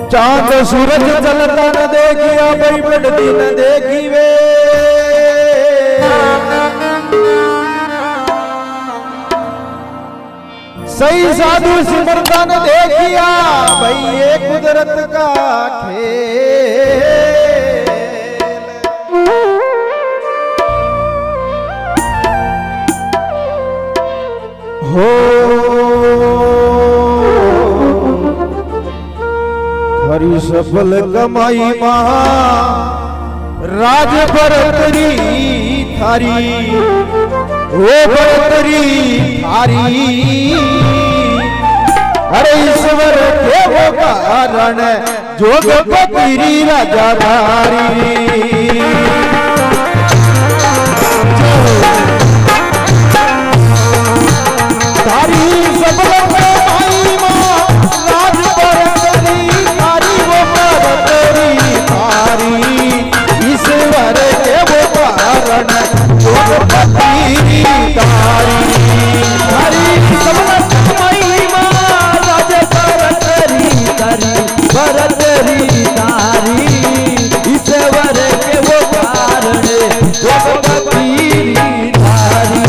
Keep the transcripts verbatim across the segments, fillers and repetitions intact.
चांद सूरज चलता न देखिया भाई बढ़ती न देखी वे सही साधु सिमरता न देखिया भाई ये कुदरत का खेल हो हरी सफल कमाई महा राज बरतरी थारी वो बरतरी थारी अरे ईश्वर के वो कारण जोग पतिरी राजा धारी थारी सफल कमाई महा राज बरतरी ईश्वर के वो कारण जोग पतिरी तारी हरी सबल महिमा राज बरतरी तारी बरतरी तारी ईश्वर के वो कारण जोग पतिरी तारी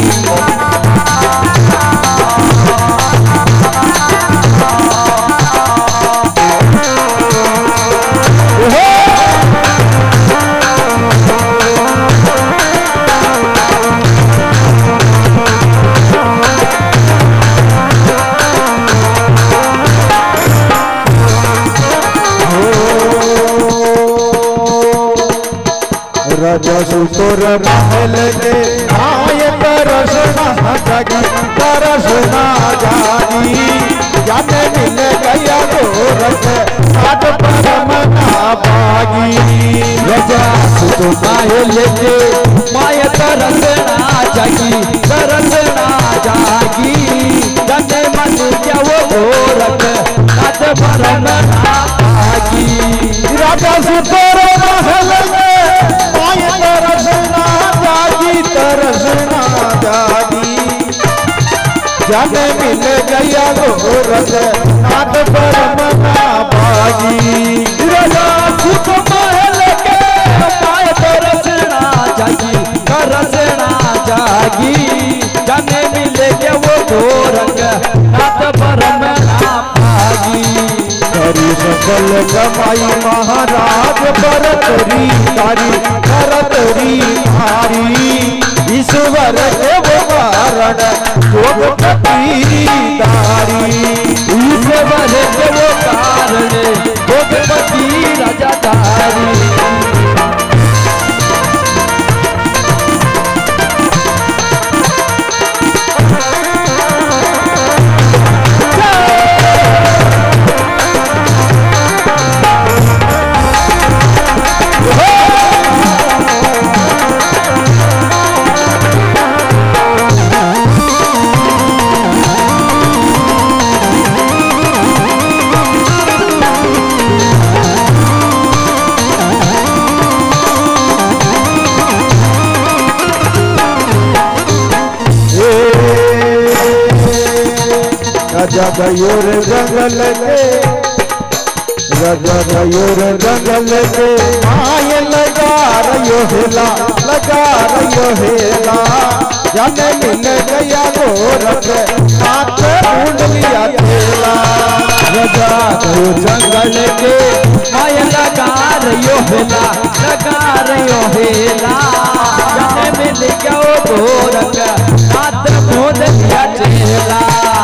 राजा सुतोर महल के आय तरसना जगी तरसना जानी जाने मिल गया गोरख आठ परम ना बागी राजा सुतो महल के माय तरसना जगी तरसना जागी जाने मन क्या वो गोरख आठ परम ना बागी राजा सुतोर महल के तरसना जागी तरसना जागी जाने मिल गया गोरख नाथ परम ना भागी राजा सुख महल के पाए तरसना जागी तरसना जागी जाने मिल गया वो गोरख नाथ परम ना भागी हरी सफल कमाई महाराज बरतरी तारी बरतरी थारी ईश्वर के वो कारण जोग पतिरी तारी ईश्वर के वो कारण जोग पति राजा तारी राजा गयोर जंगल के राजा गयोर जंगल के आय लगा रयो हेला लगा रयो हेला जाने मिल गया गोरख हाथ ढूंढ लिया थेला राजा गयोर जंगल के आय लगा रयो हेला लगा रयो हेला जाने मिल गया गोरख हाथ ढूंढ लिया थेला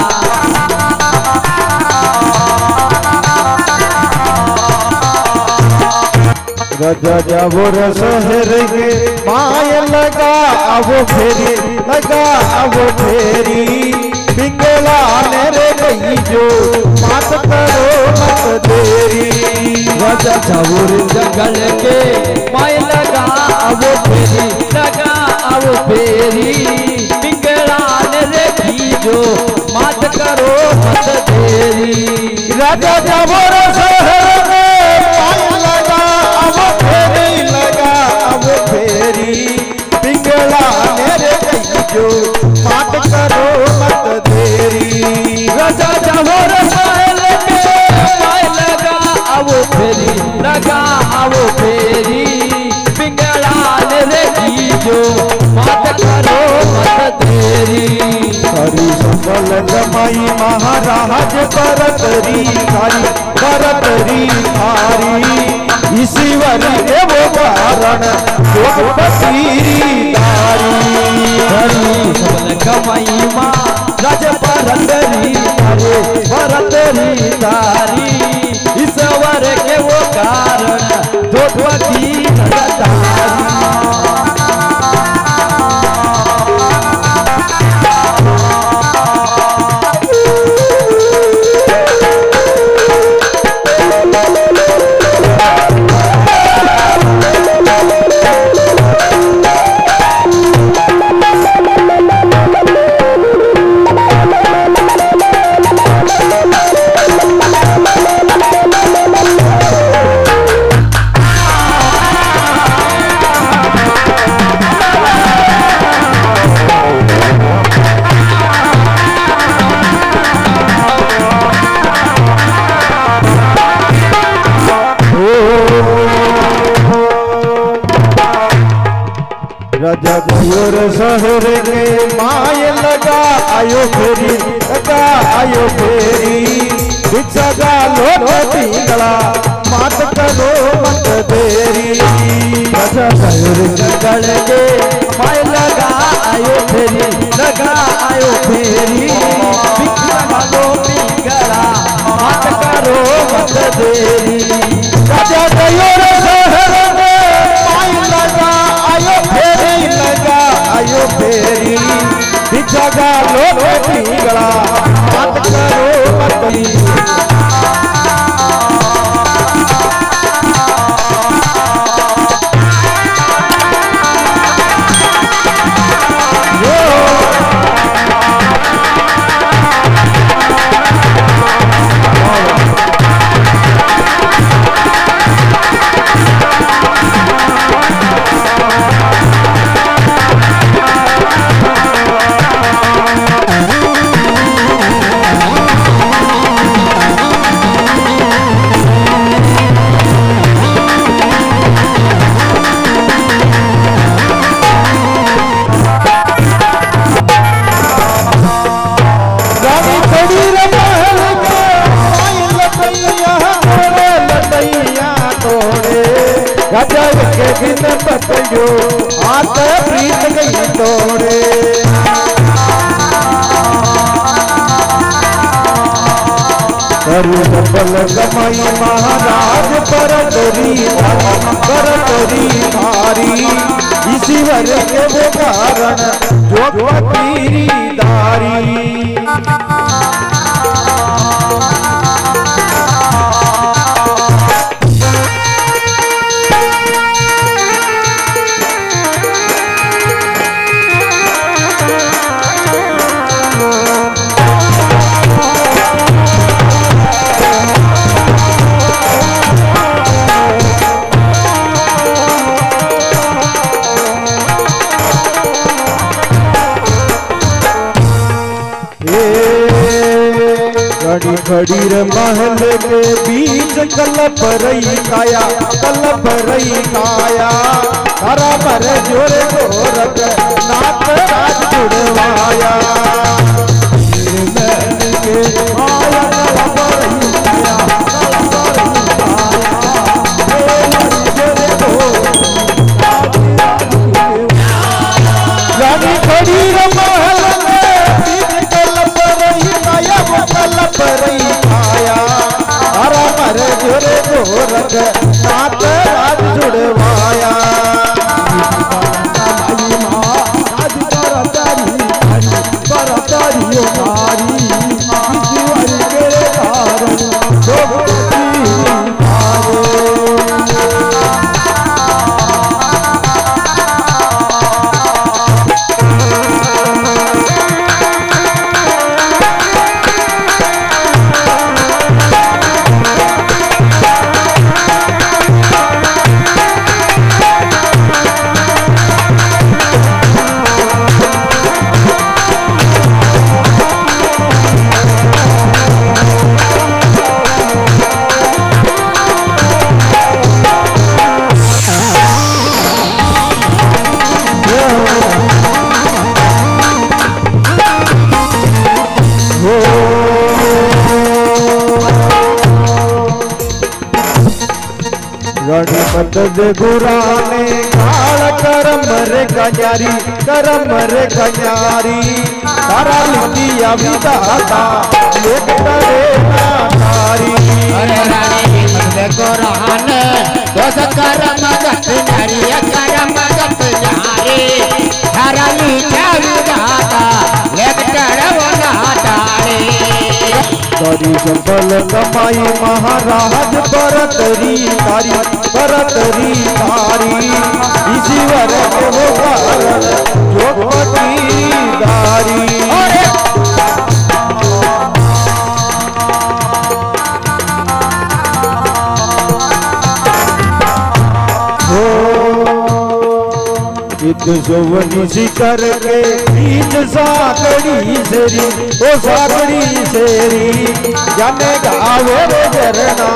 राजा जाबो शहर के माय लगा आवो फेरी लगा आवो फेरी पिंगला ने रे गई जो मात करो मत देरी राजा जाबो जंगल के माय लगा आवो फेरी लगा आवो फेरी पिंगला ने रे गई जो मात करो मत देरी राजा जाबो शहर में माय लगा आवो फेरी लगा आवो फेरी पिंगला मेरे गई जो मात करो मत देरी राजा जाबो महल के माय लगा करी सकल कमाई महाराज बरतरी थारी बरतरी थारी ईश्वर के वो कारण जोगपति तारी करी सकल कमाई महाराज बरतरी थारी बरतरी थारी ईश्वर के वो कारण जोगपति तारी राजा भयोर शहर के माय लगा आयो फेरी लगा आयो फेरी भिक्षा का लोट पिंगला मात करो मत देरी राजा भयोर शहर के माय लगा आयो फेरी लगा आयो फेरी भिक्षा का लोट पिंगला मात करो मत देरी राजा भयोर शहर के माय लगा आयो फेरी लगा आयो फेरी जगा लोग पिंगला मत करो मतली गजब के दिन पतयो आत प्रीत गई तोड़े करू सफल कमाई महाराज बरतरी बरतरी धारी ईश्वर के वो कारण जोगपति दारी खड़ी खड़ी रे महल के बीच कलप रही काया कलप रही काया हरा भर जोरे गोरख नाथ राज जुड़वाया के आया कलप रही काया कलप रही काया खड़ी रे महल कलप रही आया हरा मर जोरे गोरख नाथ राज जुड़वाया आज बरतारी बरतारी मारी ईश्वर के कारण मत दे गुराने काल करम रे कन्यारी करम रे कन्यारी तारा लिखिया विधाता लेख करे ना तारी अरे रानी मत दे गुराने दोष करम कन्यारी करम कन्यारी तारा लिखिया विधाता लेख करे ना तारी तारी सफल कमाई महाराज बरतरी तारी बरतरी तारी ईश्वर के वो कारण जोगपति दारी इत सोवनी सी करके बीच साकड़ी सेरी ओ साकड़ी सेरी जाने गावे रे झरना